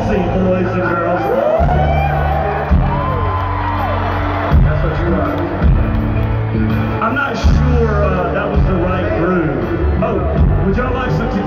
ballsy, boys and girls. That's what you are. I'm not sure that was the right groove. Oh, would y'all like some